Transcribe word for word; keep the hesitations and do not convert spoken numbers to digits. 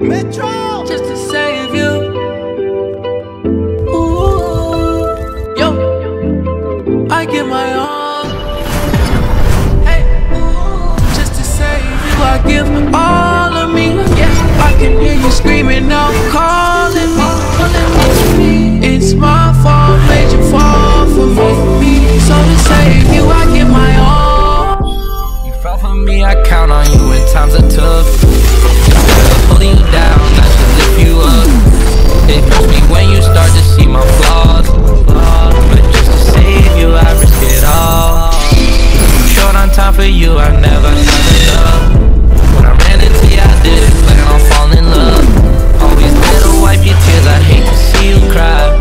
Metro, just to save you. Ooh, yo, I give my all. Hey, just to save you, I give all of me. Yeah, I can hear you screaming out, calling me, calling me. It's my fault, made you fall for me. So to save you, I give my all. You fell for me, I count on you in times are tough. Holding you down, I should lift you up. It hurts me when you start to see my flaws, but just to save you, I risk it all. Short on time for you, I never had enough. When I ran into you, I didn't plan on falling in love. Always there to wipe your tears, I hate to see you cry.